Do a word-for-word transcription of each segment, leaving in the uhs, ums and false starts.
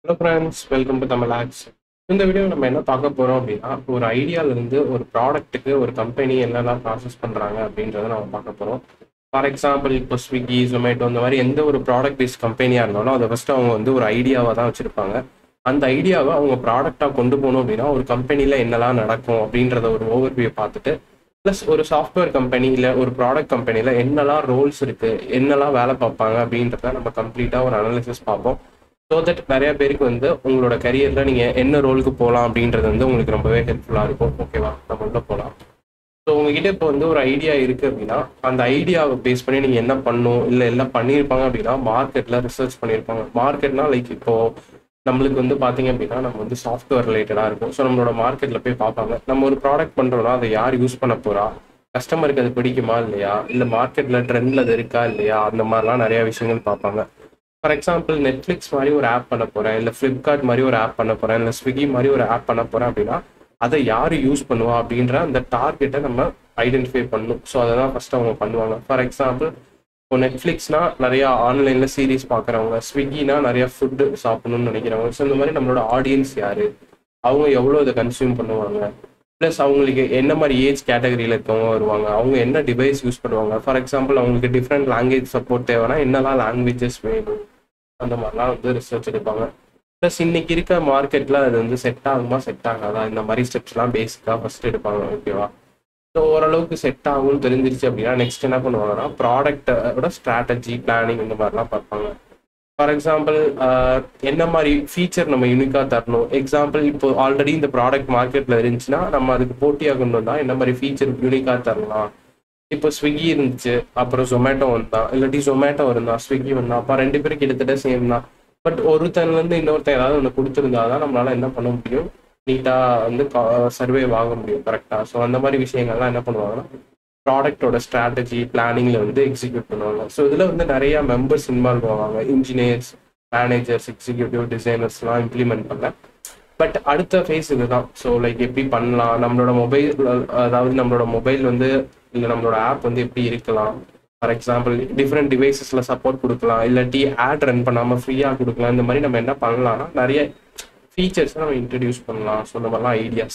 Hello friends, welcome to tamilhackstech. இந்த video நம்ம என்ன பார்க்க போறோம் அப்படின்னா ஒரு ஐடியால இருந்து ஒரு ப்ராடக்ட்டுக்கு ஒரு கம்பெனி என்னெல்லாம் ப்ராசஸ் பண்றாங்க அப்படின்றத நம்ம பார்க்க போறோம். ஃபார் எக்ஸாம்பிள் இப்போ ஸ்விக்கி, ஜொமேட்டோ இந்த மாதிரி எந்த ஒரு ப்ராடக்ட் பேஸ்ட் கம்பெனியா இருந்தாலும் அதை ஃபர்ஸ்ட் அவங்க வந்து ஒரு ஐடியாவை தான் வச்சிருப்பாங்க. அந்த ஐடியாவை அவங்க ப்ராடக்டா கொண்டு போகணும் அப்படின்னா ஒரு கம்பெனில என்னெல்லாம் நடக்கும் அப்படின்றத ஒரு ஓவர்வியூ பார்த்துட்டு ப்ளஸ் ஒரு சாஃப்ட்வேர் கம்பெனியில் ஒரு ப்ராடக்ட் கம்பெனியில் என்னெல்லாம் ரோல்ஸ் இருக்கு, என்னெல்லாம் வேலை பார்ப்பாங்க அப்படின்றத நம்ம கம்ப்ளீட்டாக ஒரு அனாலிசிஸ் பார்ப்போம். ஸோ தட் நிறைய பேருக்கு வந்து உங்களோட கரியரில் நீங்கள் என்ன ரோலுக்கு போகலாம் அப்படின்றது வந்து உங்களுக்கு ரொம்பவே ஹெல்ப்ஃபுல்லாக இருக்கும். ஓகேவா, நம்ம உள்ள போகலாம். ஸோ உங்ககிட்ட இப்போ வந்து ஒரு ஐடியா இருக்குது அப்படின்னா அந்த ஐடியாவை பேஸ் பண்ணி நீங்கள் என்ன பண்ணணும், இல்லை எல்லாம் பண்ணியிருப்பாங்க அப்படின்னா மார்க்கெட்டில் ரிசர்ச் பண்ணியிருப்பாங்க. மார்க்கெட்னா லைக் இப்போது நம்மளுக்கு வந்து பார்த்தீங்க அப்படின்னா நம்ம வந்து சாஃப்ட்வேர் ரிலேட்டடாக இருக்கும். ஸோ நம்மளோட மார்க்கெட்டில் போய் பார்ப்பாங்க. நம்ம ஒரு ப்ராடக்ட் பண்ணுறோன்னா அதை யார் யூஸ் பண்ண போகிறா, கஸ்டமருக்கு அது பிடிக்குமா இல்லையா, இல்லை மார்க்கெட்டில் ட்ரெண்டில் அது இருக்கா இல்லையா, அந்த மாதிரிலாம் நிறையா விஷயங்கள் பார்ப்பாங்க. ஃபார் எக்ஸாம்பிள் நெட்ஃப்ளிக்ஸ் மாதிரி ஒரு ஆப் பண்ண போகிறேன், இல்லை ஃப்ளிப்கார்ட் மாதிரி ஒரு ஆப் பண்ண போகிறேன், இல்லை ஸ்விக்கி மாதிரி ஒரு ஆப் பண்ண போகிறேன் அப்படின்னா அதை யார் யூஸ் பண்ணுவா அப்படின்ற அந்த டார்கெட்டை நம்ம ஐடென்டிஃபை பண்ணணும். ஸோ அதை தான் ஃபஸ்ட்டு அவங்க பண்ணுவாங்க. ஃபார் எக்ஸாம்பிள் இப்போ நெட்ஃப்ளிக்ஸ்னா நிறையா ஆன்லைனில் சீரீஸ் பார்க்குறவங்க, ஸ்விக்கினா நிறையா ஃபுட்டு சாப்பிடணும்னு நினைக்கிறவங்க. ஸோ இந்த மாதிரி நம்மளோட ஆடியன்ஸ் யார், அவங்க எவ்வளோ இதை கன்சியூம் பண்ணுவாங்க, ப்ளஸ் அவங்களுக்கு என்ன மாதிரி ஏஜ் கேட்டகரியில் இருக்கவங்க வருவாங்க, அவங்க என்ன டிவைஸ் யூஸ் பண்ணுவாங்க. ஃபார் எக்ஸாம்பிள் அவங்களுக்கு டிஃப்ரெண்ட் லாங்குவேஜ் சப்போர்ட் தேவைன்னா என்னெல்லாம் லாங்குவேஜஸ் வேணும், அந்த மாதிரிலாம் வந்து ரிசர்ச் எடுப்பாங்க. ப்ளஸ் இன்னைக்கு இருக்க மார்க்கெட்டில் அது வந்து செட் ஆகுமா செட் ஆகாதா, இந்த மாதிரி ஸ்டெப்ஸ்லாம் பேசிக்காக ஃபஸ்ட் எடுப்பாங்க. ஓகேவா, ஸோ ஓரளவுக்கு செட் ஆகும்னு தெரிஞ்சிருச்சு அப்படின்னா நெக்ஸ்ட் என்ன பண்ணுவாங்கன்னா ப்ராடக்டோட ஸ்ட்ராட்டஜி, பிளானிங் இந்த மாதிரிலாம் பார்ப்பாங்க. ஃபார் எக்ஸாம்பிள் என்ன மாதிரி ஃபீச்சர் நம்ம யூனிக்காக தரணும். எக்ஸாம்பிள் இப்போ ஆல்ரெடி இந்த ப்ராடக்ட் மார்க்கெட்டில் இருந்துச்சுன்னா நம்ம அதுக்கு போட்டியாக கொண்டு வந்தால் என்ன மாதிரி ஃபீச்சர் யூனிக்காக தரலாம். இப்போ ஸ்விக்கி இருந்துச்சு, அப்புறம் ஜொமேட்டோ வந்தான், இல்லாட்டி ஜொமேட்டோ இருந்தா ஸ்விக்கி வந்தான், அப்போ ரெண்டு பேரும் கிட்டத்தட்ட சேம் தான். பட் ஒருத்தன்லேருந்து இன்னொருத்தன் ஏதாவது ஒன்று கொடுத்துருந்தா தான் நம்மளால என்ன பண்ண முடியும், நீட்டாக வந்து சர்வே வாங்க முடியும் கரெக்டாக. ஸோ அந்த மாதிரி விஷயங்கள்லாம் என்ன பண்ணுவாங்கன்னா ப்ராடக்டோட ஸ்ட்ராட்டஜி பிளானிங்கில் வந்து எக்ஸிக்யூட் பண்ணுவாங்க. ஸோ இதில் வந்து நிறையா மெம்பர்ஸ் இன்வால்வ் ஆவாங்க. இன்ஜினியர்ஸ், மேனேஜர்ஸ், எக்ஸிக்யூட்டிவ் டிசைனர்ஸ்லாம் இம்ப்ளிமெண்ட் பண்ணல. பட் அடுத்த ஃபேஸ் இதுதான். ஸோ லைக் எப்படி பண்ணலாம், நம்மளோட மொபைல், அதாவது நம்மளோட மொபைல் வந்து இல்லை நம்மளோட ஆப் வந்து எப்படி இருக்கலாம். ஃபார் எக்ஸாம்பிள் டிஃப்ரெண்ட் டிவைசஸில் சப்போர்ட் கொடுக்கலாம், இல்லாட்டி ஆட் ரன் பண்ணாமல் ஃப்ரீயாக கொடுக்கலாம். இந்த மாதிரி நம்ம என்ன பண்ணலாம்னா நிறைய ஃபீச்சர்ஸை நம்ம இன்ட்ரடியூஸ் பண்ணலாம். ஸோ இந்த மாதிரிலாம் ஐடியாஸ்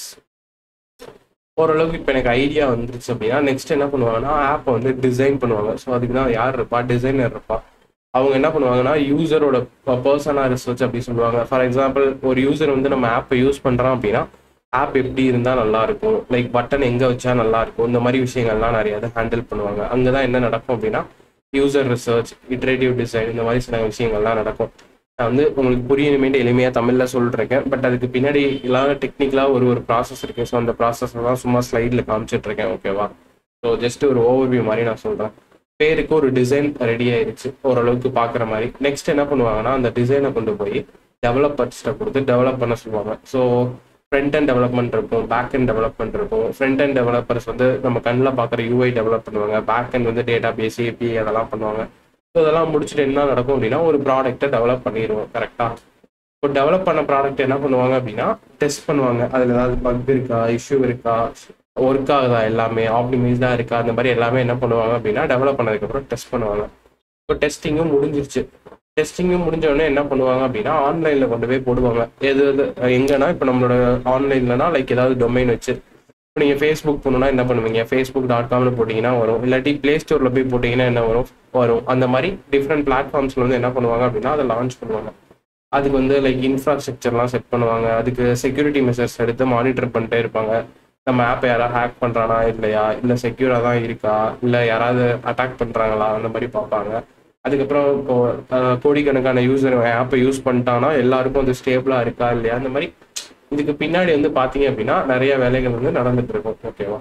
ஓரளவுக்கு இப்போ எனக்கு ஐடியா வந்துருச்சு அப்படின்னா நெக்ஸ்ட் என்ன பண்ணுவாங்கன்னா ஆப்பை வந்து டிசைன் பண்ணுவாங்க. ஸோ அதுக்கு தான் யார் இருப்பா, டிசைனர் இருப்பா. அவங்க என்ன பண்ணுவாங்கன்னா யூசரோட பர்சனாக ரிசர்ச் அப்படி சொல்லுவாங்க. ஃபார் எக்ஸாம்பிள் ஒரு யூசர் வந்து நம்ம ஆப்பை யூஸ் பண்ணுறான் அப்படின்னா ஆப் எப்படி இருந்தால் நல்லாயிருக்கும், லைக் பட்டன் எங்கே வச்சா நல்லாயிருக்கும், இந்த மாதிரி விஷயங்கள்லாம் நிறைய அதை ஹேண்டில் பண்ணுவாங்க. அங்கே தான் என்ன நடக்கும் அப்படின்னா யூசர் ரிசர்ச், இட்ரேட்டிவ் டிசைன், இந்த மாதிரி சில விஷயங்கள்லாம் நடக்கும். நான் வந்து உங்களுக்கு புரியணுமேட்டு எளிமையாக தமிழில் சொல்லிட்டுருக்கேன். பட் அதுக்கு பின்னாடி எல்லாம் டெக்னிக்கலாக ஒரு ஒரு ப்ராசஸ் இருக்குது. ஸோ அந்த ப்ராசஸை தான் சும்மா ஸ்லைடில் காமிச்சிட்ருக்கேன். ஓகேவா, ஸோ ஜஸ்ட் ஒரு ஓவர்வியூ மாதிரி நான் சொல்கிறேன். பேருக்கு ஒரு டிசைன் ரெடி ஆயிடுச்சு ஓரளவுக்கு பார்க்குற மாதிரி. நெக்ஸ்ட் என்ன பண்ணுவாங்கன்னா அந்த டிசைனை கொண்டு போய் டெவலப்பர்ஸ்ட்டை கொடுத்து டெவலப் பண்ண சொல்லுவாங்க. ஸோ ஃப்ரண்ட் அண்ட் டெவலப்மெண்ட் இருக்கும், பேக் அண்ட் டெவலப்மெண்ட் இருக்கும். ஃப்ரண்ட் அண்ட் டெவலப்பர்ஸ் வந்து நம்ம கண்ணில் பார்க்குற யூஐ டெவலப் பண்ணுவாங்க, பேக் அண்ட் வந்து டேட்டா பேஸ், ஏபிஐ அதெல்லாம் பண்ணுவாங்க. ஸோ இதெல்லாம் முடிச்சுட்டு என்ன நடக்கும் அப்படின்னா ஒரு ப்ராடக்ட்டை டெவலப் பண்ணிடுவோம் கரெக்டாக. இப்போ டெவலப் பண்ண ப்ராடக்ட் என்ன பண்ணுவாங்க அப்படின்னா டெஸ்ட் பண்ணுவாங்க. அதில் ஏதாவது பக் இருக்கா, இஷ்யூ இருக்கா, ஒர்க் ஆகுதா, எல்லாமே ஆப்டிமைஸ்டாக இருக்கா, அந்த மாதிரி எல்லாமே என்ன பண்ணுவாங்க அப்படின்னா டெவலப் பண்ணதுக்கப்புறம் டெஸ்ட் பண்ணுவாங்க. இப்போ டெஸ்டிங்கும் முடிஞ்சிருச்சு. டெஸ்டிங்கும் முடிஞ்சவொடனே என்ன பண்ணுவாங்க அப்படின்னா ஆன்லைனில் கொண்டு போய் போடுவாங்க. எது எது எங்கன்னா இப்போ நம்மளோட ஆன்லைன்லனா லைக் ஏதாவது டொமைன் வச்சு இப்போ நீங்கள் ஃபேஸ்புக் போகணுன்னா என்ன பண்ணுவீங்க, ஃபேஸ்புக் டாட் காம்னு போட்டிங்கன்னா வரும், இல்லாட்டி ப்ளே ஸ்டோரில் போய் போட்டிங்கன்னா என்ன வரும் வரும் அந்த மாதிரி டிஃப்ரெண்ட் பிளாட்ஃபார்ம்ஸில் வந்து என்ன பண்ணுவாங்க அப்படின்னா அதை லான்ச் பண்ணுவாங்க. அதுக்கு வந்து லைக் இன்ஃப்ராஸ்ட்ரக்சர்லாம் செட் பண்ணுவாங்க. அதுக்கு செக்யூரிட்டி மெஷர்ஸ் எடுத்து மானிட்டர் பண்ணிட்டே இருப்பாங்க. நம்ம ஆப்பை யாராவது ஹேக் பண்ணுறானா இல்லையா, இல்லை செக்யூராக தான் இருக்கா, இல்லை யாராவது அட்டாக் பண்ணுறாங்களா, அந்த மாதிரி பார்ப்பாங்க. அதுக்கப்புறம் இப்போ கோடிக்கணக்கான யூசர் ஆப்பை யூஸ் பண்ணிட்டானா எல்லாருக்கும் அது ஸ்டேபிளாக இருக்கா இல்லையா, அந்த மாதிரி இதுக்கு பின்னாடி வந்து பார்த்தீங்க அப்படின்னா நிறைய வேலைகள் வந்து நடந்துட்டு இருக்கும். ஓகேவா,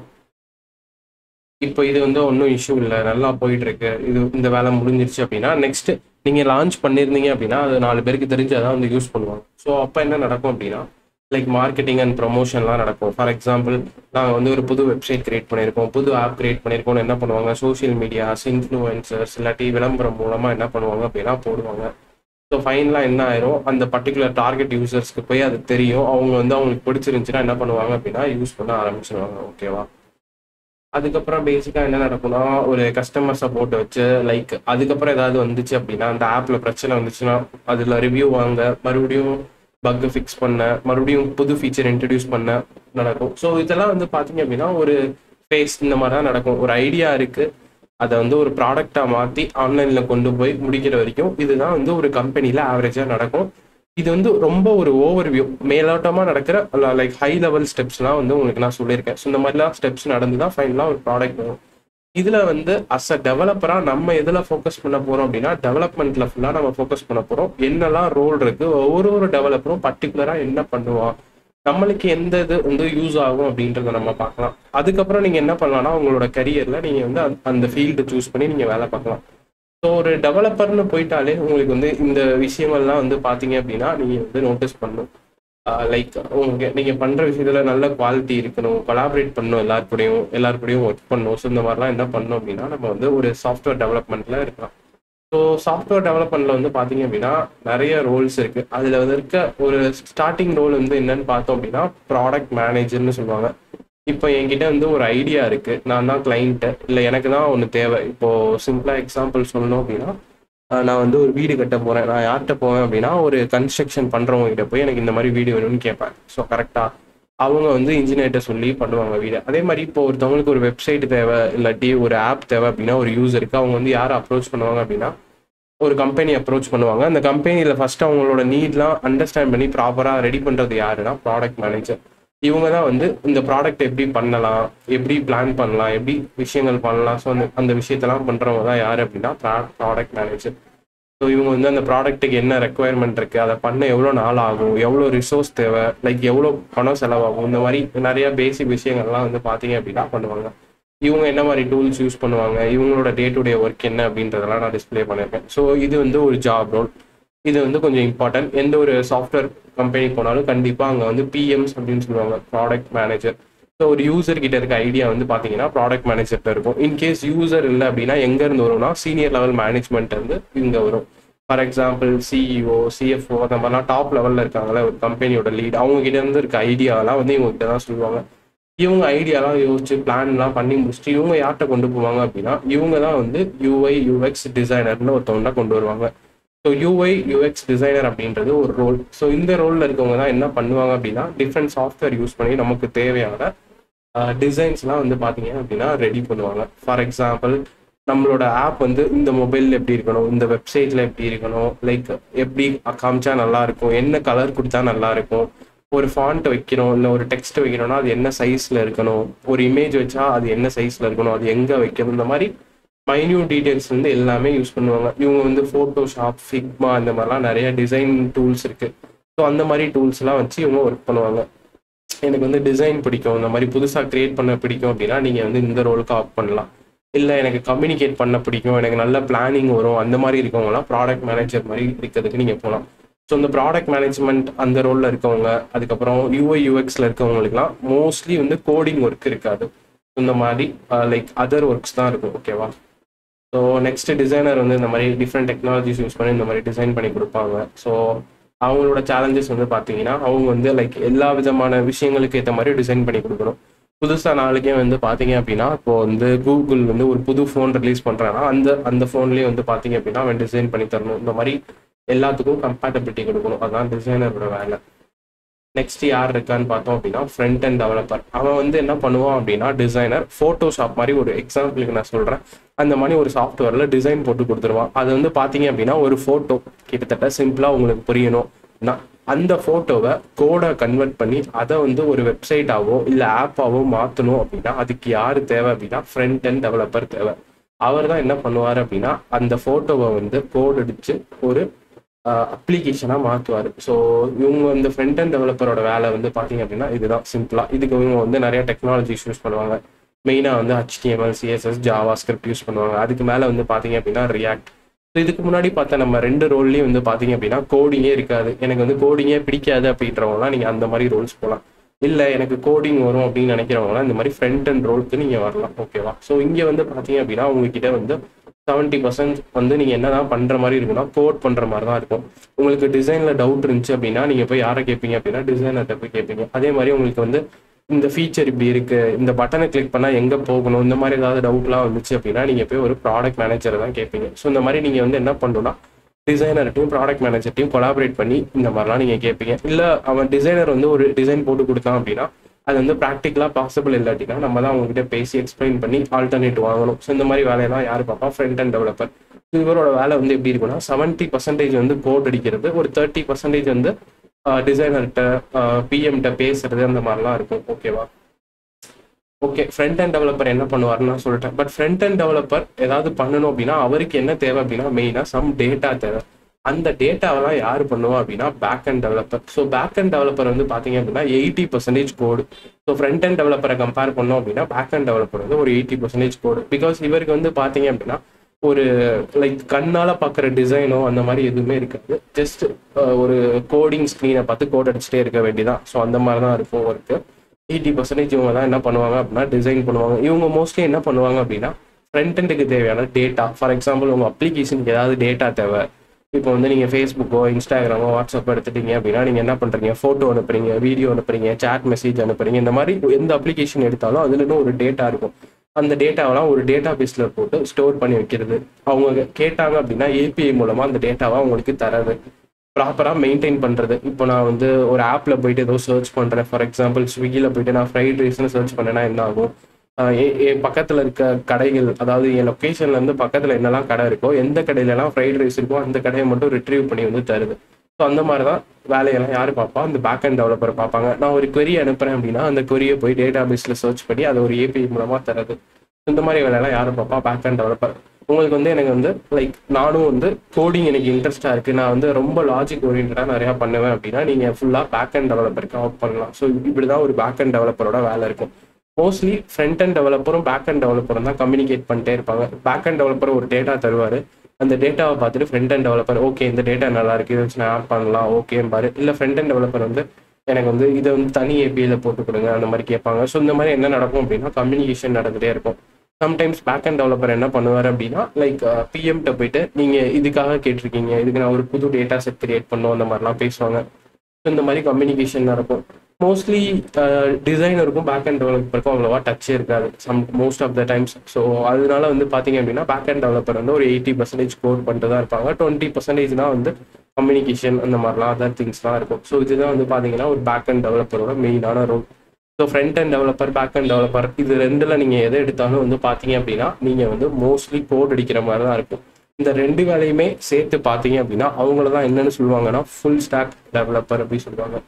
இப்போ இது வந்து ஒன்றும் இஷ்யூ இல்லை, நல்லா போயிட்டு இருக்கு, இது இந்த வேலை முடிஞ்சிருச்சு அப்படின்னா நெக்ஸ்ட் நீங்கள் லான்ச் பண்ணியிருந்தீங்க அப்படின்னா அது நாலு பேருக்கு தெரிஞ்சதான் வந்து யூஸ் பண்ணுவாங்க. ஸோ அப்போ என்ன நடக்கும் அப்படின்னா லைக் மார்க்கெட்டிங் அண்ட் ப்ரொமோஷன்லாம் நடக்கும். ஃபார் எக்ஸாம்பிள் நாங்கள் வந்து ஒரு புது வெப்சைட் கிரியேட் பண்ணியிருக்கோம், புது ஆப் கிரியேட் பண்ணியிருக்கோம்னு என்ன பண்ணுவாங்க சோஷியல் மீடியாஸ், இன்ஃப்ளூயன்சர்ஸ், இல்லாட்டி விளம்பரம் மூலமாக என்ன பண்ணுவாங்க அப்படின்னா போடுவாங்க. ஸோ ஃபைனலாக என்ன ஆயிரும், அந்த பர்டிகுலர் டார்கெட் யூசர்ஸ்க்கு போய் அது தெரியும். அவங்க வந்து அவங்களுக்கு பிடிச்சிருந்துச்சுன்னா என்ன பண்ணுவாங்க அப்படின்னா யூஸ் பண்ண ஆரம்பிச்சிருவாங்க. ஓகேவா, அதுக்கப்புறம் பேசிக்காக என்ன நடக்கும்னா ஒரு கஸ்டமர் சப்போர்ட் வச்சு லைக் அதுக்கப்புறம் ஏதாவது வந்துச்சு அப்படின்னா அந்த ஆப்பில் பிரச்சனை வந்துச்சுன்னா அதில் ரிவ்யூ வாங்க, மறுபடியும் பக்கை ஃபிக்ஸ் பண்ண, மறுபடியும் புது ஃபீச்சர் இன்ட்ரடியூஸ் பண்ண நடக்கும். ஸோ இதெல்லாம் வந்து பார்த்தீங்க அப்படின்னா ஒரு ஃபேஸ் இந்த மாதிரி தான் நடக்கும். ஒரு ஐடியா இருக்குது, அதை வந்து ஒரு ப்ராடக்டாக மாற்றி ஆன்லைனில் கொண்டு போய் முடிக்கிற வரைக்கும் இதுதான் வந்து ஒரு கம்பெனியில் ஆவரேஜாக நடக்கும். இது வந்து ரொம்ப ஒரு ஓவர் வியூ, மேலோட்டமாக நடக்கிற லைக் ஹை லெவல் ஸ்டெப்ஸ்லாம் வந்து உங்களுக்கு நான் சொல்லியிருக்கேன். ஸோ இந்த மாதிரிலாம் ஸ்டெப்ஸ் நடந்து தான் ஃபைனலாக ஒரு ப்ராடக்ட் வரும். இதில் வந்து அஸ் அ டெவலப்பராக நம்ம எதில் ஃபோக்கஸ் பண்ண போகிறோம் அப்படின்னா டெவலப்மெண்ட்டில் ஃபுல்லாக நம்ம ஃபோக்கஸ் பண்ண போகிறோம். என்னெல்லாம் ரோல் இருக்குது, ஒவ்வொரு ஒரு டெவலப்பரும் பர்டிகுலராக என்ன பண்ணுவான், நம்மளுக்கு எந்த இது வந்து யூஸ் ஆகும் அப்படின்றத நம்ம பார்க்கலாம். அதுக்கப்புறம் நீங்கள் என்ன பண்ணலாம்னா உங்களோட கரியரில் நீங்கள் வந்து அந்த ஃபீல்டு சூஸ் பண்ணி நீங்கள் வேலை பார்க்கலாம். ஸோ ஒரு டெவலப்பர்னு போயிட்டாலே உங்களுக்கு வந்து இந்த விஷயங்கள்லாம் வந்து பார்த்தீங்க அப்படின்னா நீங்கள் வந்து நோட்டீஸ் பண்ணணும். லைக் உங்க நீங்கள் பண்ணுற விஷயத்தில் நல்ல குவாலிட்டி இருக்கணும், கொலாபரேட் பண்ணணும், எல்லாருக்கூடையும் எல்லாருக்கூடையும் ஒர்க் பண்ணணும். ஸோ இந்த மாதிரிலாம் என்ன பண்ணணும் அப்படின்னா நம்ம வந்து ஒரு சாஃப்ட்வேர் டெவலப்மெண்ட்டில் இருக்கலாம். ஸோ சாஃப்ட்வேர் டெவலப்மெண்ட்டில் வந்து பார்த்தீங்க அப்படின்னா நிறைய ரோல்ஸ் இருக்குது. அதில் வந்து இருக்க ஒரு ஸ்டார்டிங் ரோல் வந்து என்னன்னு பார்த்தோம் அப்படின்னா ப்ராடக்ட் மேனேஜர்னு சொல்லுவாங்க. இப்போ என்கிட்ட வந்து ஒரு ஐடியா இருக்குது, நான் தான் கிளைண்ட்டு, இல்லை எனக்கு தான் ஒன்று தேவை. இப்போது சிம்பிளாக எக்ஸாம்பிள் சொல்லணும் அப்படின்னா நான் வந்து ஒரு வீடு கட்ட போகிறேன். நான் யார்கிட்ட போவேன் அப்படின்னா ஒரு கன்ஸ்ட்ரக்ஷன் பண்ணுறவங்க கிட்ட போய் எனக்கு இந்த மாதிரி வீடு வேணும்னு கேட்பேன். ஸோ கரெக்டாக அவங்க வந்து இன்ஜினியர்கிட்ட சொல்லி பண்ணுவாங்க வீடு. அதே மாதிரி இப்போ ஒருத்தவங்களுக்கு ஒரு வெப்சைட் தேவை, இல்லாட்டி ஒரு ஆப் தேவை அப்படின்னா ஒரு யூஸருக்கு அவங்க வந்து யாரை அப்ரோச் பண்ணுவாங்க அப்படின்னா ஒரு கம்பெனி அப்ரோச் பண்ணுவாங்க. அந்த கம்பெனியில் ஃபஸ்ட்டு அவங்களோட நீட்லாம் அண்டர்ஸ்டாண்ட் பண்ணி ப்ராப்பராக ரெடி பண்ணுறது யாருன்னா ப்ராடக்ட் மேனேஜர். இவங்க தான் வந்து இந்த ப்ராடக்ட் எப்படி பண்ணலாம், எப்படி பிளான் பண்ணலாம், எப்படி விஷயங்கள் பண்ணலாம். ஸோ அந்த அந்த விஷயத்தெல்லாம் பண்ணுறவங்க தான் யார் அப்படின்னா ப்ராடக்ட் மேனேஜர். ஸோ இவங்க வந்து அந்த ப்ராடக்ட்டுக்கு என்ன ரெக்குவயர்மெண்ட் இருக்குது, அதை பண்ண எவ்வளோ நாள் ஆகும், எவ்வளோ ரிசோர்ஸ் தேவை, லைக் எவ்வளோ பணம் செலவாகும், இந்த மாதிரி நிறைய பேசிக் விஷயங்கள்லாம் வந்து பார்த்தீங்க அப்படின்னா பண்ணுவாங்க. இவங்க என்ன மாதிரி டூல்ஸ் யூஸ் பண்ணுவாங்க, இவங்களோட டே டு டே ஒர்க் என்ன அப்படின்றதெல்லாம் நான் டிஸ்பிளே பண்ணியிருக்கேன். ஸோ இது வந்து ஒரு ஜாப் ரோல். இது வந்து கொஞ்சம் இம்பார்ட்டன்ட். எந்த ஒரு சாஃப்ட்வேர் கம்பெனி போனாலும் கண்டிப்பாக அங்கே வந்து பிஎம்ஸ் அப்படின்னு சொல்லுவாங்க, ப்ராடக்ட் மேனேஜர். ஸோ ஒரு யூசர் கிட்ட இருக்க ஐடியா வந்து பார்த்தீங்கன்னா ப்ராடக்ட் மேனேஜர்கிட்ட இருக்கும். இன்கேஸ் யூசர் இல்லை அப்படின்னா எங்கேருந்து வரும்னா சீனியர் லெவல் மேனேஜ்மெண்ட் வந்து இங்கே வரும். ஃபார் எக்ஸாம்பிள் சிஇஓ, சிஎஃப்ஓ அந்த மாதிரிலாம் டாப் லெவலில் இருக்காங்களே ஒரு கம்பெனியோட லீட், அவங்க கிட்ட இருந்து இருக்க ஐடியாலாம் வந்து இவங்க கிட்ட தான் சொல்லுவாங்க. இவங்க ஐடியாலாம் யோசிச்சு பிளான்லாம் பண்ணி முடிச்சுட்டு இவங்க யார்கிட்ட கொண்டு போவாங்க அப்படின்னா இவங்க தான் வந்து யூஐ யூஎக்ஸ் டிசைனர்னு ஒருத்தவங்க கொண்டு வருவாங்க. ஸோ யூஐ யூஎக்ஸ் டிசைனர் அப்படின்றது ஒரு ரோல். ஸோ இந்த ரோலில் இருக்கவங்க தான் என்ன பண்ணுவாங்க அப்படின்னா டிஃப்ரெண்ட் சாஃப்ட்வேர் யூஸ் பண்ணி நமக்கு தேவையான டிசைன்ஸ்லாம் வந்து பார்த்தீங்க அப்படின்னா ரெடி பண்ணுவாங்க. ஃபார் எக்ஸாம்பிள் நம்மளோட ஆப் வந்து இந்த மொபைலில் எப்படி இருக்கணும், இந்த வெப்சைட்டில் எப்படி இருக்கணும், லைக் எப்படி காமிச்சா நல்லாயிருக்கும், என்ன கலர் கொடுத்தா நல்லாயிருக்கும், ஒரு ஃபாண்ட் வைக்கணும் இல்லை ஒரு டெக்ஸ்ட் வைக்கணும்னா அது என்ன சைஸில் இருக்கணும், ஒரு இமேஜ் வச்சா அது என்ன சைஸில் இருக்கணும், அது எங்கே வைக்கணும், இந்த மாதிரி மைன்யூட் டீட்டெயில்ஸ் வந்து எல்லாமே யூஸ் பண்ணுவாங்க. இவங்க வந்து ஃபோட்டோஷாப், ஃபிக்மா இந்த மாதிரிலாம் நிறைய டிசைன் டூல்ஸ் இருக்குது. ஸோ அந்த மாதிரி டூல்ஸ்லாம் வச்சு இவங்க ஒர்க் பண்ணுவாங்க. எனக்கு வந்து டிசைன் பிடிக்கும், இந்த மாதிரி புதுசாக க்ரியேட் பண்ண பிடிக்கும் அப்படின்னா நீங்கள் வந்து இந்த ரோலுக்கு ஆப் பண்ணலாம். இல்லை எனக்கு கம்யூனிகேட் பண்ண பிடிக்கும், எனக்கு நல்ல பிளானிங் வரும், அந்த மாதிரி இருக்கவங்களாம் ப்ராடக்ட் மேனேஜர் மாதிரி இருக்கிறதுக்கு நீங்கள் போகலாம். ஸோ இந்த ப்ராடக்ட் மேனேஜ்மெண்ட் அந்த ரோலில் இருக்கவங்க, அதுக்கப்புறம் யூஐ யூஎக்ஸில் இருக்கவங்களுக்குலாம் மோஸ்ட்லி வந்து கோடிங் ஒர்க் இருக்காது. இந்த மாதிரி லைக் அதர் ஒர்க்ஸ் தான் இருக்கும். ஓகேவா? ஸோ நெக்ஸ்ட் டிசைனர் வந்து இந்த மாதிரி டிஃப்ரெண்ட் டெக்னாலஜிஸ் யூஸ் பண்ணி இந்த மாதிரி டிசைன் பண்ணி கொடுப்பாங்க. ஸோ அவங்களோட சேலஞ்சஸ் வந்து பார்த்தீங்கன்னா அவங்க வந்து லைக் எல்லா விதமான விஷயங்களுக்கு ஏற்ற மாதிரி டிசைன் பண்ணி கொடுக்கணும். புதுசாக நாளைக்கே வந்து பார்த்தீங்க அப்படின்னா இப்போ வந்து கூகுள் வந்து ஒரு புது ஃபோன் ரிலீஸ் பண்ணுறாங்கன்னா அந்த அந்த ஃபோன்லேயே வந்து பார்த்தீங்க அப்படின்னா அவன் டிசைன் பண்ணி தரணும். இந்த மாதிரி எல்லாத்துக்கும் கம்பேட்டபிலிட்டி கொடுக்கணும். அதுதான் டிசைனரோட வேலை. நெக்ஸ்ட் யார் இருக்கான்னு பார்த்தோம் அப்படின்னா ஃப்ரண்ட் அண்ட் டெவலப்பர். அவன் வந்து என்ன பண்ணுவான் அப்படின்னா டிசைனர் ஃபோட்டோஷாப் மாதிரி ஒரு எக்ஸாம்பிளுக்கு நான் சொல்கிறேன், அந்த மாதிரி ஒரு சாஃப்ட்வேரில் டிசைன் போட்டு கொடுத்துருவான். அது வந்து பார்த்தீங்க அப்படின்னா ஒரு ஃபோட்டோ கிட்டத்தட்ட சிம்பிளாக உங்களுக்கு புரியணும்னா அந்த ஃபோட்டோவை கோடை கன்வெர்ட் பண்ணி அதை வந்து ஒரு வெப்சைட்டாவோ இல்லை ஆப்பாவோ மாற்றணும் அப்படின்னா அதுக்கு யார் தேவை அப்படின்னா ஃப்ரண்ட் அண்ட் டெவலப்பர் தேவை. அவர் தான் என்ன பண்ணுவார் அப்படின்னா அந்த ஃபோட்டோவை வந்து கோட் அடித்து ஒரு அப்ளிகேஷனாக மாற்றுவார். ஸோ இவங்க வந்து ஃப்ரண்ட் அண்ட் டெவலப்பரோட வேலை வந்து பார்த்தீங்க அப்படின்னா இதுதான் சிம்பிளாக. இதுக்கு இவங்க வந்து நிறைய டெக்னாலஜிஸ் யூஸ் பண்ணுவாங்க. மெயினாக வந்து HTML, CSS, JavaScript use பண்ணுவாங்க. அதுக்கு மேலே வந்து பார்த்தீங்க அப்படின்னா ரியாக்ட். ஸோ இதுக்கு முன்னாடி பார்த்தா நம்ம ரெண்டு ரோல்லையும் வந்து பார்த்தீங்க அப்படின்னா கோடிங்கே இருக்காது. எனக்கு வந்து கோடிங்கே பிடிக்காது அப்படின்றவங்களாம் நீங்கள் அந்த மாதிரி ரோல்ஸ் போகலாம். இல்லை எனக்கு கோடிங் வரும் அப்படின்னு நினைக்கிறவங்களாம் இந்த மாதிரி ஃப்ரண்ட் அண்ட் ரோலுக்கு நீங்கள் வரலாம். ஓகேவா? ஸோ இங்கே வந்து பார்த்தீங்க அப்படின்னா உங்ககிட்ட வந்து செவன்ட்டி பர்சன்ட் வந்து நீங்கள் என்ன தான் பண்ணுற மாதிரி இருக்குன்னா கோட் பண்ணுற மாதிரி தான் இருக்கும். உங்களுக்கு டிசைனில் டவுட் இருந்துச்சு அப்படின்னா நீங்கள் போய் யாரை கேட்பீங்க அப்படின்னா டிசைனர்கிட்ட போய் கேட்பீங்க. அதே மாதிரி உங்களுக்கு வந்து இந்த ஃபீச்சர் இப்படி இருக்குது, இந்த பட்டனை கிளிக் பண்ணால் எங்கே போகணும், இந்த மாதிரி ஏதாவது டவுட்லாம் வந்துச்சு அப்படின்னா நீங்கள் போய் ஒரு ப்ராடக்ட் மேனேஜரை தான் கேட்பீங்க. ஸோ இந்த மாதிரி நீங்கள் வந்து என்ன பண்ணணும்னா டிசைனர்ட்டையும் ப்ராடக்ட் மேனேஜர்ட்டையும் கொலாபரேட் பண்ணி இந்த மாதிரிலாம் நீங்கள் கேட்பீங்க. இல்லை அவன் டிசைனர் வந்து ஒரு டிசைன் போட்டு கொடுத்தான் அப்படின்னா அது வந்து ப்ராக்டிக்கலாக பாசிபிள் இல்லாட்டினா நம்ம தான் அவங்ககிட்ட பேசி எக்ஸ்பிளைன் பண்ணி ஆல்டர்னேட் வாங்கணும். ஸோ இந்த மாதிரி வேலையெல்லாம் யார் பார்ப்பா? Front end developer. இவரோட வேலை வந்து எப்படி இருக்குன்னா செவன்ட்டி பர்சன்டேஜ் வந்து கோட் அடிக்கிறது, ஒரு தேர்ட்டி பர்சன்டேஜ் வந்து டிசைனர்கிட்ட பிஎம்கிட்ட பேசுறது அந்த மாதிரிலாம் இருக்கும். ஓகேவா? ஓகே, ஃப்ரண்ட் அண்ட் டெவலப்பர் என்ன பண்ணுவார்னு நான் சொல்லிட்டேன். பட் ஃப்ரண்ட் அண்ட் டெவலப்பர் ஏதாவது பண்ணணும் அப்படின்னா அவருக்கு என்ன தேவை அப்படின்னா மெயினாக சம் டேட்டா தேவை. அந்த டேட்டாவெல்லாம் யார் பண்ணுவா அப்படின்னா back end developer. So back end developer வந்து பார்த்தீங்க அப்படின்னா eighty percentage code. So front end டெவலப்பரை கம்பேர் பண்ணோம் அப்படின்னா பேக் அண்ட் டெவலப்பர் வந்து ஒரு எயிட்டி பர்சன்டேஜ் கோடு. பிகாஸ் இவருக்கு வந்து பார்த்தீங்க அப்படின்னா ஒரு லைக் கண்ணால் பார்க்குற டிசைனோ அந்த மாதிரி எதுவுமே இருக்காது. ஜஸ்ட் ஒரு கோடிங் ஸ்க்ரீனை பார்த்து கோட் அடிச்சுட்டே இருக்க வேண்டியதான். ஸோ அந்த மாதிரி தான் இருக்கும் ஒர்க்கு. எயிட்டி பர்சன்டேஜ் இவங்க தான் என்ன பண்ணுவாங்க அப்படின்னா டிசைன் பண்ணுவாங்க. இவங்க மோஸ்ட்லி என்ன பண்ணுவாங்க அப்படின்னா ஃப்ரண்ட் எண்டுக்கு தேவையான டேட்டா, ஃபார் எக்ஸாம்பிள் உங்கள் அப்ளிகேஷனுக்கு ஏதாவது டேட்டா தேவை. இப்போ வந்து நீங்கள் ஃபேஸ்புக்கோ இன்ஸ்டாகிராமோ வாட்ஸ்அப்போ எடுத்துட்டீங்க அப்படின்னா நீங்கள் என்ன பண்ணுறீங்க? ஃபோட்டோ அனுப்புறீங்க, வீடியோ அனுப்புறீங்க, சாட் மெசேஜ் அனுப்புறீங்க. இந்த மாதிரி எந்த அப்ளிகேஷன் எடுத்தாலும் அதுலன்னு ஒரு டேட்டா இருக்கும். அந்த டேட்டாவெல்லாம் ஒரு டேட்டா பேஸில் போட்டு ஸ்டோர் பண்ணி வைக்கிறது. அவங்க கேட்டாங்க அப்படின்னா ஏபிஐ மூலமாக அந்த டேட்டாவை அவங்களுக்கு தரது, ப்ராப்பராக மெயின்டைன் பண்ணுறது. இப்போ நான் வந்து ஒரு ஆப்பில் போயிட்டு ஏதோ சர்ச் பண்ணுறேன், ஃபார் எக்ஸாம்பிள் ஸ்விக்கியில் போயிட்டு நான் ஃப்ரைட் ரைஸ்னு சர்ச் பண்ணேன்னா என்ன ஆகும்? என் பக்கத்தில் இருக்க கடைகள், அதாவது என் லொக்கேஷன்லேருந்து பக்கத்தில் என்னெல்லாம் கடை இருக்கோ, எந்த கடையிலலாம் ஃப்ரைட் ரைஸ் இருக்கோ அந்த கடையை மட்டும் ரிட்ரீவ் பண்ணி வந்து தருது. ஸோ அந்த மாதிரி தான் வேலையெல்லாம் யார் பார்ப்பா? அந்த பேக் அண்ட் டெவலப்பர் பார்ப்பாங்க. நான் ஒரு query அனுப்புகிறேன் அப்படின்னா அந்த queryயை போய் டேட்டா பேஸில் சர்ச் பண்ணி அதை ஒரு ஏபிஐ மூலமாக தருது. இந்த மாதிரி வேலையெல்லாம் யார் பார்ப்பா? Back end developer. உங்களுக்கு வந்து எனக்கு வந்து லைக் நானும் வந்து கோடிங் எனக்கு இன்ட்ரெஸ்ட்டாக இருக்குது, நான் வந்து ரொம்ப லாஜிக் ஓரியன்டாக நிறையா பண்ணுவேன் அப்படின்னா நீங்கள் ஃபுல்லாக பேக் அண்ட் டெவலப்பருக்கு ஆஃப் பண்ணலாம். ஸோ இப்படி தான் ஒரு பேக் அண்ட் டெவலப்பரோட வேலை இருக்கும். மோஸ்ட்லி ஃப்ரண்ட் அண்ட் டெவலப்பரும் பேக் அண்ட் டெவலப்பரும் தான் கம்யூனிகேட் பண்ணிட்டே இருப்பாங்க. பேக் அண்ட் டெவலப்பர் ஒரு டேட்டா தருவார், அந்த டேட்டாவை பார்த்துட்டு ஃப்ரண்ட் அண்ட் டெவலப்பர் ஓகே இந்த டேட்டா நல்லா இருக்குது, இதை வச்சு நான் ஆட் பண்ணலாம் ஓகேன்னு பாரு. இல்லை ஃப்ரண்ட் அண்ட் டெவலப்பர் வந்து எனக்கு வந்து இதை வந்து தனி ஏபிஐயில் போட்டு கொடுங்க அந்த மாதிரி கேட்பாங்க. ஸோ இந்த மாதிரி என்ன நடக்கும் அப்படின்னா கம்யூனிகேஷன் நடந்துகிட்டே இருக்கும். சம்டைம்ஸ் பேக் அண்ட் டெவலப்பர் என்ன பண்ணுவார் அப்படின்னா லைக் பிஎம்கிட்ட போயிட்டு நீங்கள் இதுக்காக கேட்டிருக்கீங்க, இதுக்கு நான் ஒரு புது டேட்டா செட் கிரியேட் பண்ணும் அந்த மாதிரிலாம் பேசுவாங்க. ஸோ இந்த மாதிரி கம்யூனிகேஷன் நடக்கும். மோஸ்ட்லி டிசைனருக்கும் பேக் அண்ட் டெவலப்பருக்கும் அவ்வளோவா டச்சே இருக்காது some most of the times. So அதனால வந்து பார்த்தீங்க அப்படின்னா பேக் அண்ட் டெவலப்பர் வந்து ஒரு எயிட்டி பர்சன்டேஜ் கோட் பண்ணிட்டு தான் இருப்பாங்க. டுவெண்ட்டி பர்சன்டேஜ் தான் வந்து கம்யூனிகேஷன் அந்த மாதிரிலாம் அதர் திங்ஸ்லாம் இருக்கும். ஸோ இதுதான் வந்து பார்த்தீங்கன்னா ஒரு பேக் அண்ட் டெவலப்பரோட மெயினான role. So front end developer, back end developer இது ரெண்டில் நீங்கள் எதை எடுத்தாலும் வந்து பார்த்தீங்க அப்படின்னா நீங்கள் வந்து மோஸ்ட்லி கோட் அடிக்கிற மாதிரி தான் இருக்கும். இந்த ரெண்டு வேலையுமே சேர்த்து பார்த்தீங்க அப்படின்னா அவங்கள தான் என்னென்னு சொல்லுவாங்கன்னா ஃபுல் ஸ்டாக் டெவலப்பர் அப்படின்னு சொல்லுவாங்க.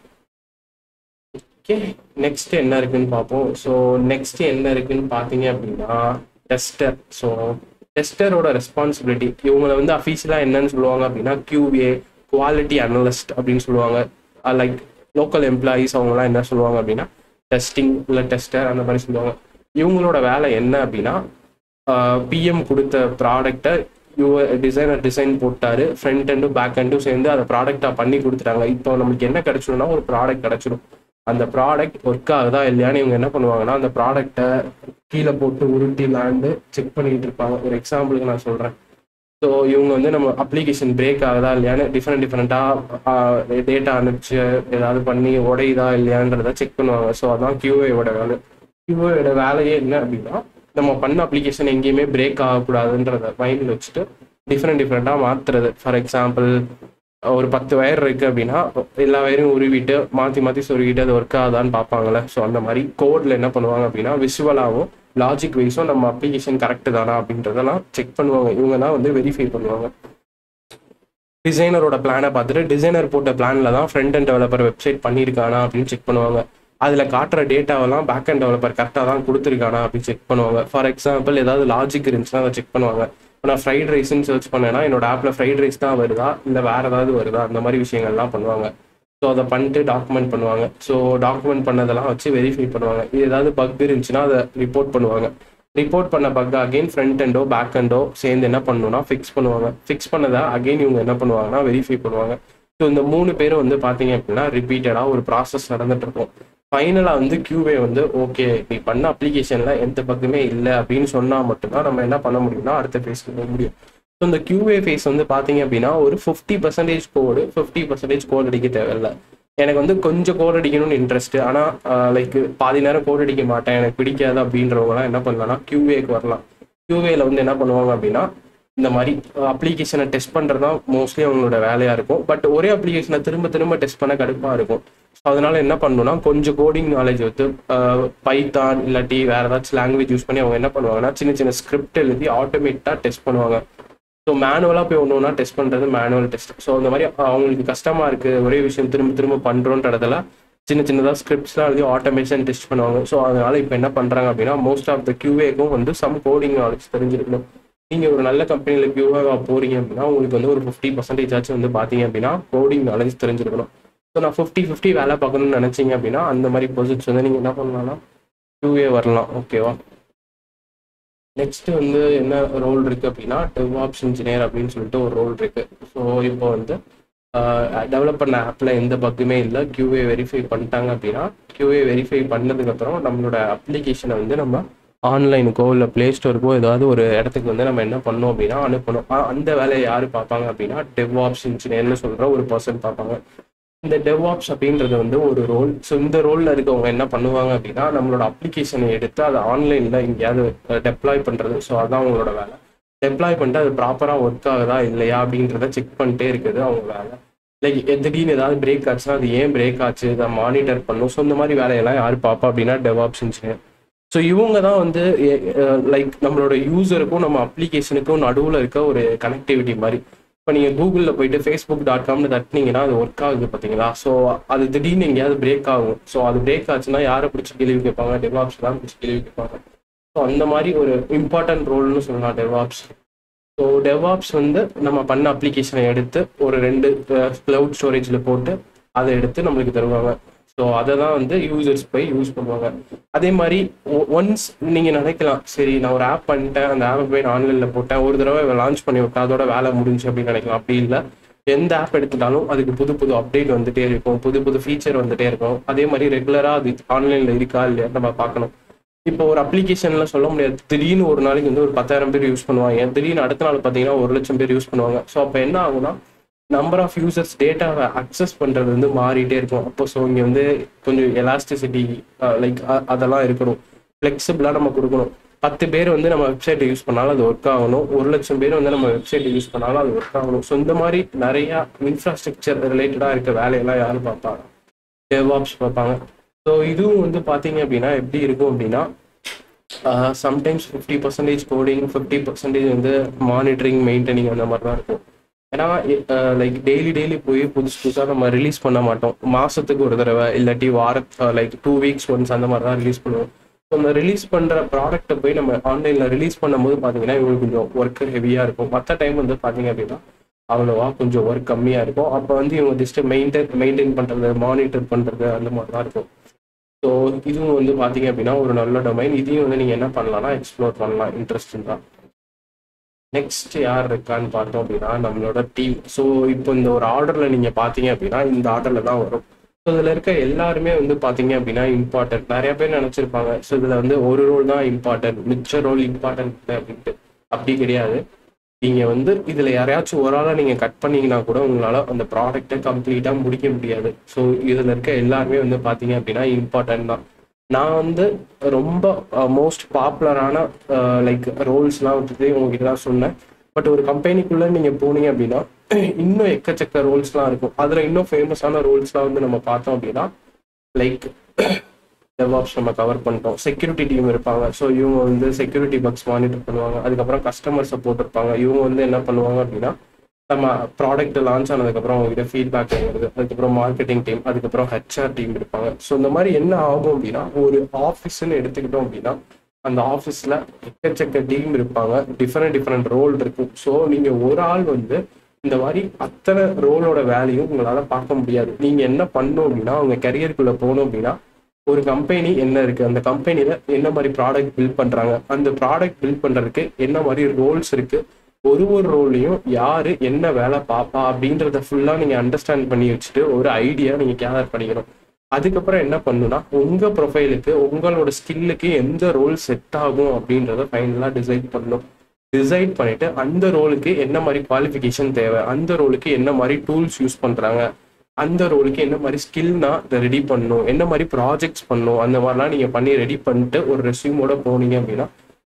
ஓகே, நெக்ஸ்ட் என்ன இருக்குன்னு பார்ப்போம். ஸோ நெக்ஸ்ட் என்ன இருக்குன்னு பார்த்தீங்க அப்படின்னா டெஸ்டர். ஸோ டெஸ்டரோட ரெஸ்பான்சிபிலிட்டி இவங்களை வந்து அஃபீஷியலாக என்னன்னு சொல்லுவாங்க அப்படின்னா கியூஏ, குவாலிட்டி அனலிஸ்ட் அப்படின்னு சொல்லுவாங்க. லைக் லோக்கல் எம்ப்ளாயீஸ் அவங்களாம் என்ன சொல்லுவாங்க அப்படின்னா டெஸ்டிங் இல்லை டெஸ்டர் அந்த மாதிரி சொல்லுவாங்க. இவங்களோட வேலை என்ன அப்படின்னா பிஎம் கொடுத்த ப்ராடக்டை யூ டிசைனர் டிசைன் போட்டாரு, ஃப்ரண்ட் எண்டும் பேக் எண்டும் சேர்ந்து அதை ப்ராடக்டாக பண்ணி கொடுத்துட்டாங்க. இப்போ நம்மளுக்கு என்ன கிடைச்சிடும்னா ஒரு ப்ராடக்ட் கிடைச்சிடும். அந்த ப்ராடக்ட் ஒர்க் ஆகுதா இல்லையான்னு இவங்க என்ன பண்ணுவாங்கன்னா அந்த ப்ராடக்டை கீழே போட்டு உருட்டி லேண்டு செக் பண்ணிட்டு இருப்பாங்க. ஒரு எக்ஸாம்பிளுக்கு நான் சொல்கிறேன். ஸோ இவங்க வந்து நம்ம அப்ளிகேஷன் பிரேக் ஆகுதா இல்லையான்னு டிஃப்ரெண்ட் டிஃப்ரெண்ட்டாக டேட்டா அனுப்பிச்சு ஏதாவது பண்ணி உடையுதா இல்லையான்றதை செக் பண்ணுவாங்க. ஸோ அதான் கியூஏயோட வேலை. கியூஏயோட வேலையே என்ன அப்படின்னா நம்ம பண்ண அப்ளிகேஷன் எங்கேயுமே பிரேக் ஆகக்கூடாதுன்றத மைண்டில் வச்சுட்டு டிஃப்ரெண்ட் டிஃப்ரெண்ட்டாக மாற்றுறது. ஃபார் எக்ஸாம்பிள் ஒரு பத்து வயர் இருக்குது அப்படின்னா எல்லா வயரையும் உருவிட்டு மாற்றி மாற்றி சொருவிட்டு அது ஒர்க் ஆகுதான்னு பார்ப்பாங்களே. ஸோ அந்த மாதிரி கோடில் என்ன பண்ணுவாங்க அப்படின்னா விஷுவலாகவும் லாஜிக் வைஸும் நம்ம அப்ளிகேஷன் கரெக்டு தானா அப்படின்றதெல்லாம் செக் பண்ணுவாங்க. இவங்க தான் வந்து வெரிஃபை பண்ணுவாங்க. டிசைனரோட பிளானை பார்த்துட்டு டிசைனர் போட்ட பிளானில் தான் ஃப்ரண்ட் அண்ட் டெவலப்பர் வெப்சைட் பண்ணியிருக்கானா அப்படின்னு செக் பண்ணுவாங்க. அதில் காட்டுற டேட்டாவெல்லாம் பேக் அண்ட் டெவலப்பர் கரெக்டாக தான் கொடுத்துருக்கானா அப்படின்னு செக் பண்ணுவாங்க. ஃபார் எக்ஸாம்பிள் ஏதாவது லாஜிக் இருந்துச்சுன்னா அதை செக் பண்ணுவாங்க. இப்போ நான் ஃப்ரைட் ரைஸ்ன்னு சர்ச் பண்ணேன்னா என்னோட ஆப்பில் ஃப்ரைட் ரைஸ் தான் வருதா இல்லை வேறு ஏதாவது வருதா அந்த மாதிரி விஷயங்கள்லாம் பண்ணுவாங்க. ஸோ அதை பண்ணிட்டு டாக்குமெண்ட் பண்ணுவாங்க. ஸோ டாக்குமெண்ட் பண்ணதெல்லாம் வச்சு வெரிஃபை பண்ணுவாங்க. இது ஏதாவது பக் இருந்துச்சுன்னா அதை ரிப்போர்ட் பண்ணுவாங்க. ரிப்போர்ட் பண்ண பக் அகெயின் ஃப்ரண்ட் எண்டோ பேக் எண்டோ சேர்ந்து என்ன பண்ணணும்னா ஃபிக்ஸ் பண்ணுவாங்க. ஃபிக்ஸ் பண்ணதை அகெயின் இவங்க என்ன பண்ணுவாங்கன்னா வெரிஃபை பண்ணுவாங்க. ஸோ இந்த மூணு பேரும் வந்து பார்த்தீங்க அப்படின்னா ரிப்பீட்டடாக ஒரு ப்ராசஸ் நடந்துட்டு இருக்கும். ஃபைனலாக வந்து கியூஏ வந்து ஓகே நீ பண்ண அப்ளிகேஷனில் எந்த பக்கமே இல்லை அப்படின்னு சொன்னால் மட்டும்தான் நம்ம என்ன பண்ண முடியும்னா அடுத்த ஃபேஸ்க்கு போக முடியும். ஸோ இந்த கியூஏ ஃபேஸ் வந்து பார்த்தீங்க அப்படின்னா ஒரு fifty percentage code fifty percentage code அடிக்க தேவையில்லை. எனக்கு வந்து கொஞ்சம் கோட் அடிக்கணும்னு இன்ட்ரெஸ்ட்டு, ஆனால் லைக் பாதி நேரம் கோட் அடிக்க மாட்டேன் எனக்கு பிடிக்காது அப்படின்றவங்களாம் என்ன பண்ணலாம்னா கியூஏக்கு வரலாம். கியூஏல வந்து என்ன பண்ணுவாங்க அப்படின்னா இந்த மாதிரி அப்ளிகேஷனை டெஸ்ட் பண்ணுறது தான் மோஸ்ட்லி அவங்களோட வேலையாக இருக்கும். பட் ஒரே அப்ளிகேஷனை திரும்ப திரும்ப டெஸ்ட் பண்ண கடுப்பாக இருக்கும். ஸோ அதனால என்ன பண்ணணும்னா கொஞ்சம் கோடிங் நாலேஜ் வந்து பைத்தான் இல்லாட்டி வேறு ஏதாச்சும் லாங்குவேஜ் யூஸ் பண்ணி அவங்க என்ன பண்ணுவாங்கன்னா சின்ன சின்ன ஸ்கிரிப்ட் எழுதி ஆட்டோமேட்டாக டெஸ்ட் பண்ணுவாங்க. ஸோ மேனுவலாக போய் ஒன்று ஒன்றா டெஸ்ட் பண்ணுறது மேனுவல் டெஸ்ட். ஸோ அந்த மாதிரி அவங்களுக்கு கஷ்டமாக இருக்குது ஒரே விஷயம் திரும்ப திரும்ப பண்ணுறோன்றதுல சின்ன சின்னதாக ஸ்கிரிப்ட்ஸ்லாம் எழுதி ஆட்டோமேஷன் டெஸ்ட் பண்ணுவாங்க. ஸோ அதனால இப்போ என்ன பண்ணுறாங்க அப்படின்னா மோஸ்ட் ஆஃப் த கியூஏக்கும் வந்து சம் கோடிங் நாலேஜ் தெரிஞ்சிருக்கணும். நீங்கள் ஒரு நல்ல கம்பெனியில் கியூஏவா போகிறீங்க அப்படின்னா உங்களுக்கு வந்து ஒரு ஃபிஃப்டி பர்சன்டேஜ் ஆச்சு வந்து பார்த்தீங்க அப்படின்னா கோடிங் நாலேஜ் தெரிஞ்சிருக்கணும். ஸோ நான் ஃபிஃப்டி ஃபிஃப்டி வேலை பார்க்கணும்னு நினச்சிங்க அப்படின்னா அந்த மாதிரி பொசிஷன் வந்து நீங்கள் என்ன பண்ணலாம்னா கியூஏ வரலாம். ஓகேவா. நெக்ஸ்ட் வந்து என்ன ரோல் இருக்குது அப்படின்னா டெவாப்ஸ் இன்ஜினியர் அப்படின்னு சொல்லிட்டு ஒரு ரோல் இருக்குது. ஸோ இப்போ வந்து டெவலப் பண்ண ஆப்பில் எந்த பக்குமே இல்லை, கியூஏ வெரிஃபை பண்ணிட்டாங்க அப்படின்னா கியூஏ வெரிஃபை பண்ணதுக்கப்புறம் நம்மளோட அப்ளிகேஷனை வந்து நம்ம ஆன்லைனுக்கோ இல்லை ப்ளே ஸ்டோருக்கோ ஏதாவது ஒரு இடத்துக்கு வந்து நம்ம என்ன பண்ணோம் அப்படின்னா அனுப்பணும். அந்த வேலையை யார் பார்ப்பாங்க அப்படின்னா டெவாப்ஸ் இன்ஜினியர்னு சொல்கிற ஒரு பர்சன் பார்ப்பாங்க. இந்த டெவாப்ஸ் அப்படின்றது வந்து ஒரு ரோல். ஸோ இந்த ரோலில் இருக்கவங்க என்ன பண்ணுவாங்க அப்படின்னா நம்மளோட அப்ளிகேஷனை எடுத்து அதை ஆன்லைனில் எங்கேயாவது டெப்ளாய் பண்ணுறது. ஸோ அதான் அவங்களோட வேலை. டெப்ளாய் பண்ணிட்டு அது ப்ராப்பராக ஒர்க் ஆகுதா இல்லையா அப்படின்றத செக் பண்ணிட்டே இருக்குது அவங்க வேலை. லைக் திடீர்னு ஏதாவது பிரேக் ஆச்சுன்னா அது ஏன் பிரேக் ஆச்சு இதை மானிட்டர் பண்ணும். ஸோ இந்த மாதிரி வேலையெல்லாம் யார் பார்ப்பா அப்படின்னா டெவாப்ஸ் இன்ஜினியர். ஸோ இவங்க தான் வந்து லைக் நம்மளோட யூசருக்கும் நம்ம அப்ளிகேஷனுக்கும் நடுவில் இருக்க ஒரு கனெக்டிவிட்டி மாதிரி. இப்போ நீங்கள் கூகுளில் போயிட்டு ஃபேஸ்புக் டாட் காம்னு தட்டினீங்கன்னா அது ஒர்க் ஆகுது பார்த்தீங்களா. ஸோ அது திடீர்னு எங்கேயாவது பிரேக் ஆகும். ஸோ அது பிரேக் ஆச்சுன்னா யாரை பிடிச்சி கேள்வி கேட்பாங்க, டெவாப்ஸ் தான் பிடிச்சி கேள்வி கேட்பாங்க. ஸோ அந்த மாதிரி ஒரு இம்பார்ட்டன்ட் ரோல்னு சொல்லலாம் டெவாப்ஸ். ஸோ டெவாப்ஸ் வந்து நம்ம பண்ண அப்ளிகேஷனை எடுத்து ஒரு ரெண்டு க்ளவுட் ஸ்டோரேஜில் போட்டு அதை எடுத்து நம்மளுக்கு தருவாங்க. ஸோ அதை தான் வந்து யூசர்ஸ் போய் யூஸ் பண்ணுவாங்க. அதே மாதிரி ஒன்ஸ் நீங்கள் நினைக்கலாம் சரி நான் ஒரு ஆப் பண்ணிட்டேன், அந்த ஆப்பை போய் ஆன்லைனில் போட்டேன், ஒரு தடவை லான்ச் பண்ணி விட்டேன், அதோட வேலை முடிஞ்சு அப்படின்னு நினைக்கலாம். அப்படி இல்லை, எந்த ஆப் எடுத்துட்டாலும் அதுக்கு புது புது அப்டேட் வந்துட்டே இருக்கும், புது புது ஃபீச்சர் வந்துட்டே இருக்கும். அதே மாதிரி ரெகுலராக அது ஆன்லைனில் இருக்கா இல்லையா நம்ம பார்க்கணும். இப்போ ஒரு அப்ளிகேஷன்ல சொல்ல முடியாது, திடீர்னு ஒரு நாளைக்கு வந்து ஒரு பத்தாயிரம் பேர் யூஸ் பண்ணுவாங்க, திடீர்னு அடுத்த நாள் பார்த்தீங்கன்னா ஒரு லட்சம் பேர் யூஸ் பண்ணுவாங்க. ஸோ அப்போ என்ன ஆகும்னா நம்பர் ஆஃப் யூசர்ஸ் டேட்டாவை அக்சஸ் பண்ணுறது வந்து மாறிட்டே இருக்கும். அப்போ ஸோ இங்கே வந்து கொஞ்சம் எலாஸ்டிசிட்டி லைக் அதெல்லாம் இருக்கணும், ஃப்ளெக்சிபிளாக நம்ம கொடுக்கணும். பத்து பேர் வந்து நம்ம வெப்சைட்டை யூஸ் பண்ணாலும் அது ஒர்க் ஆகணும், ஒரு லட்சம் பேர் வந்து நம்ம வெப்சைட்டை யூஸ் பண்ணாலும் அது ஒர்க் ஆகணும். ஸோ இந்த மாதிரி நிறையா இன்ஃப்ராஸ்ட்ரக்சர் ரிலேட்டடாக இருக்க வேலையெல்லாம் யாரும் பார்ப்பாங்க, டெவாப்ஸ் பார்ப்பாங்க. ஸோ இதுவும் வந்து பார்த்தீங்க அப்படின்னா எப்படி இருக்கும் அப்படின்னா sometimes fifty percentage coding, fifty percentage வந்து மானிட்டரிங் மெயின்டைனிங் அந்த மாதிரி தான் இருக்கும். ஏன்னா லைக் டெய்லி டெய்லி போய் புதுசு புதுசாக நம்ம ரிலீஸ் பண்ண மாட்டோம். மாதத்துக்கு ஒரு தடவை இல்லாட்டி வார லைக் டூ வீக்ஸ் ஒன்ஸ் அந்த மாதிரி தான் ரிலீஸ் பண்ணுவோம். ஸோ அந்த ரிலீஸ் பண்ணுற ப்ராடக்ட்டை போய் நம்ம ஆன்லைனில் ரிலீஸ் பண்ணும்போது பார்த்தீங்கன்னா இவங்களுக்கு கொஞ்சம் ஒர்க் ஹெவியாக இருக்கும். மற்ற டைம் வந்து பார்த்தீங்க அப்படின்னா அவ்வளோவா கொஞ்சம் ஒர்க் கம்மியாக இருக்கும். அப்போ வந்து இவங்க ஜஸ்ட் மெயின்டைன் மெயின்டைன் பண்ணுறது, மானிட்டர் பண்ணுறது அந்த மாதிரி தான் இருக்கும். ஸோ இதுவும் வந்து பார்த்தீங்க அப்படின்னா ஒரு நல்ல டொமைன். இதையும் வந்து நீங்கள் என்ன பண்ணலாம்னா எக்ஸ்ப்ளோர் பண்ணலாம், இன்ட்ரெஸ்டிங் தான். நெக்ஸ்ட் யார் இருக்கான்னு பார்த்தோம் அப்படின்னா நம்மளோட டீம். ஸோ இப்போ இந்த ஒரு ஆர்டரில் நீங்கள் பார்த்தீங்க அப்படின்னா இந்த ஆர்டரில் தான் வரும். ஸோ இதில் இருக்க எல்லாருமே வந்து பார்த்தீங்க அப்படின்னா இம்பார்ட்டன்ட். நிறைய பேர் நினச்சிருப்பாங்க ஸோ இதில் வந்து ஒரு ரோல் தான் இம்பார்ட்டன்ட், மிச்ச ரோல் இம்பார்ட்டன்ட் அப்படின்ட்டு. அப்படி கிடையாது. நீங்கள் வந்து இதில் யாரையாச்சும் ஒரு ஆளாக நீங்கள் கட் பண்ணிங்கன்னா கூட உங்களால் அந்த ப்ராடக்டை கம்ப்ளீட்டாக முடிக்க முடியாது. ஸோ இதில் இருக்க எல்லாருமே வந்து பார்த்தீங்க அப்படின்னா இம்பார்ட்டன்ட் தான். நான் வந்து ரொம்ப மோஸ்ட் பாப்புலரான லைக் ரோல்ஸ்லாம் வந்துட்டு உங்ககிட்ட தான் சொன்னேன். பட் ஒரு கம்பெனிக்குள்ளே நீங்கள் போனீங்க அப்படின்னா இன்னும் எக்கச்சக்க ரோல்ஸ்லாம் இருக்கும். அதில் இன்னும் ஃபேமஸான ரோல்ஸ்லாம் வந்து நம்ம பார்த்தோம் அப்படின்னா லைக் டெவாப்ஸ் நம்ம கவர் பண்ணிட்டோம். செக்யூரிட்டி டீம் இருப்பாங்க. ஸோ இவங்க வந்து செக்யூரிட்டி பக்ஸ் மானிட்டர் பண்ணுவாங்க. அதுக்கப்புறம் கஸ்டமர் சப்போர்ட் இருப்பாங்க. இவங்க வந்து என்ன பண்ணுவாங்க அப்படின்னா நம்ம ப்ராடக்ட் லான்ச் ஆனதுக்கப்புறம் அவங்ககிட்ட ஃபீட்பேக் வாங்குறது. அதுக்கப்புறம் மார்க்கெட்டிங் டீம், அதுக்கப்புறம் ஹெச்ஆர் டீம் இருப்பாங்க. ஸோ இந்த மாதிரி என்ன ஆகும் அப்படின்னா ஒரு ஆஃபீஸ்ன்னு எடுத்துக்கிட்டோம் அப்படின்னா அந்த ஆஃபீஸில் எக்கச்சக்க டீம் இருப்பாங்க, டிஃப்ரெண்ட் டிஃப்ரெண்ட் ரோல் இருக்கும். ஸோ நீங்கள் ஒரு ஆள் வந்து இந்த மாதிரி அத்தனை ரோலோட வேலையும் உங்களால் பார்க்க முடியாது. நீங்கள் என்ன பண்ணணும் அப்படின்னா அவங்க கரியருக்குள்ளே போகணும் அப்படின்னா ஒரு கம்பெனி என்ன இருக்குது, அந்த கம்பெனியில் என்ன மாதிரி ப்ராடக்ட் பில்ட் பண்ணுறாங்க, அந்த ப்ராடக்ட் பில்ட் பண்ணுறதுக்கு என்ன மாதிரி ரோல்ஸ் இருக்குது, ஒரு ஒரு ரோல்லையும் யார் என்ன வேலை பார்ப்பா அப்படின்றத ஃபுல்லாக நீங்கள் அண்டர்ஸ்டாண்ட் பண்ணி வச்சுட்டு ஒரு ஐடியா நீங்கள் கேதர் பண்ணிக்கணும். அதுக்கப்புறம் என்ன பண்ணுன்னா உங்கள் ப்ரொஃபைலுக்கு உங்களோட ஸ்கில்லுக்கு எந்த ரோல் செட் ஆகும் அப்படின்றத ஃபைனலாக டிசைட் பண்ணணும். டிசைட் பண்ணிவிட்டு அந்த ரோலுக்கு என்ன மாதிரி குவாலிஃபிகேஷன் தேவை, அந்த ரோலுக்கு என்ன மாதிரி டூல்ஸ் யூஸ் பண்ணுறாங்க, அந்த ரோலுக்கு என்ன மாதிரி ஸ்கில்னா இதை ரெடி பண்ணணும், என்ன மாதிரி ப்ராஜெக்ட்ஸ் பண்ணணும், அந்த மாதிரிலாம் நீங்கள் பண்ணி ரெடி பண்ணிட்டு ஒரு ரெஸ்யூமோட போனீங்க அப்படின்னா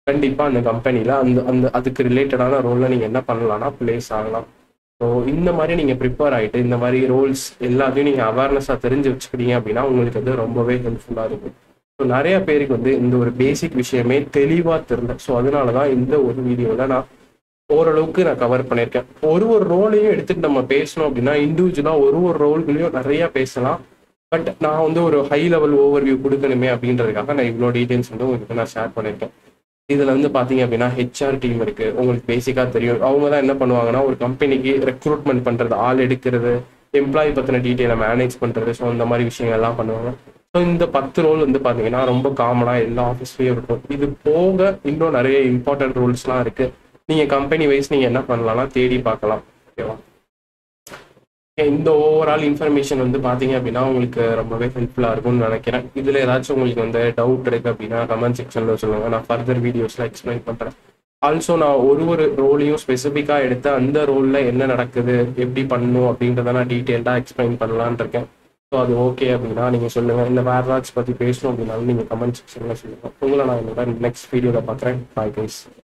கண்டிப்பாக அந்த கம்பெனியில் அந்த அந்த அதுக்கு ரிலேட்டடான ரோலில் நீங்கள் என்ன பண்ணலாம்னா பிளேஸ் ஆகலாம். ஸோ இந்த மாதிரி நீங்கள் ப்ரிப்பேர் ஆகிட்டு இந்த மாதிரி ரோல்ஸ் எல்லாத்தையும் நீங்கள் அவேர்னஸாக தெரிஞ்சு வச்சுக்கிட்டீங்க அப்படின்னா உங்களுக்கு வந்து ரொம்பவே ஹெல்ப்ஃபுல்லாக இருக்கும். ஸோ நிறைய பேருக்கு வந்து இந்த ஒரு பேசிக் விஷயமே தெளிவாக தெரியல. ஸோ அதனால தான் இந்த ஒரு வீடியோவில் நான் ஓரளவுக்கு நான் கவர் பண்ணியிருக்கேன். ஒரு ஒரு ரோலையும் எடுத்துகிட்டு நம்ம பேசணும் அப்படின்னா இண்டிவிஜுவலாக ஒரு ஒரு ரோல்களையும் நிறையா பேசலாம். பட் நான் வந்து ஒரு ஹை லெவல் ஓவர்வியூ கொடுக்கணுமே அப்படின்றதுக்காக நான் இவ்வளோ டீட்டெயில்ஸ் வந்து உங்களுக்கு நான் ஷேர் பண்ணியிருக்கேன். இதில் வந்து பார்த்தீங்க அப்படின்னா ஹெச்ஆர் டீம் இருக்குது. உங்களுக்கு பேசிக்காக தெரியும். அவங்க தான் என்ன பண்ணுவாங்கன்னா ஒரு கம்பெனிக்கு ரெக்ரூட்மெண்ட் பண்ணுறது, ஆள் எடுக்கிறது, எம்ப்ளாயி பற்றின டீட்டெயிலை மேனேஜ் பண்ணுறது, ஸோ அந்த மாதிரி விஷயங்கள்லாம் பண்ணுவாங்க. ஸோ இந்த பத்து ரோல் வந்து பார்த்தீங்கன்னா ரொம்ப காமனாக எல்லா ஆஃபீஸ்லேயும் இருக்கும். இது போக இன்னும் நிறைய இம்பார்ட்டன்ட் ரோல்ஸ்லாம் இருக்குது. நீங்கள் கம்பெனி வைஸ் நீங்கள் என்ன பண்ணலாம்னா தேடி பார்க்கலாம். ஓகேவா? இந்த ஓவரால் இன்ஃபர்மேஷன் வந்து பார்த்தீங்க அப்படின்னா உங்களுக்கு ரொம்பவே ஹெல்ப்ஃபுல்லாக இருக்கும்னு நினைக்கிறேன். இதில் ஏதாச்சும் உங்களுக்கு வந்து டவுட் இருக்குது அப்படின்னா கமெண்ட் செக்ஷனில் சொல்லுங்கள். நான் ஃபர்தர் வீடியோஸில் எக்ஸ்பிளைன் பண்ணுறேன். ஆல்சோ நான் ஒரு ஒரு ரோலையும் ஸ்பெசிஃபிக்காக எடுத்து அந்த ரோலில் என்ன நடக்குது, எப்படி பண்ணணும் அப்படின்றத நான் டீட்டெயில்டாக எக்ஸ்பிளைன் பண்ணலான் இருக்கேன். ஸோ அது ஓகே அப்படின்னா நீங்கள் சொல்லுங்கள். இல்லை வேறு ஏதாச்சும் பற்றி பேசணும் அப்படின்னாலும் நீங்கள் கமெண்ட் செக்ஷனில் சொல்லுங்கள். உங்களை நான் என்னோட நெக்ஸ்ட் வீடியோவில் பார்க்குறேன். Bye guys.